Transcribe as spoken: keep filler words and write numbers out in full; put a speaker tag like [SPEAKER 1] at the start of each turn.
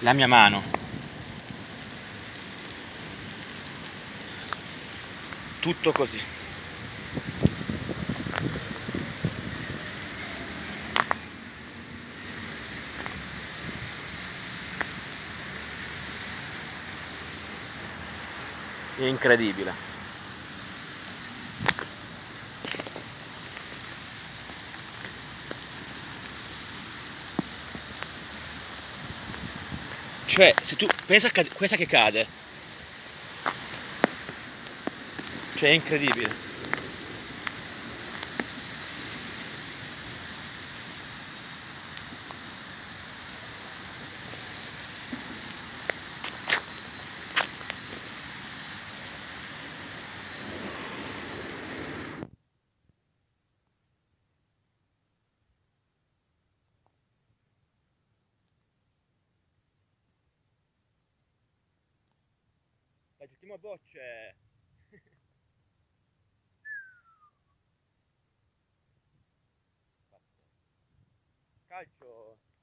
[SPEAKER 1] la mia mano. Tutto così. È incredibile. Cioè, se tu pensa, a questa che cade, cioè è incredibile. Dai, giochiamo a bocce. Calcio.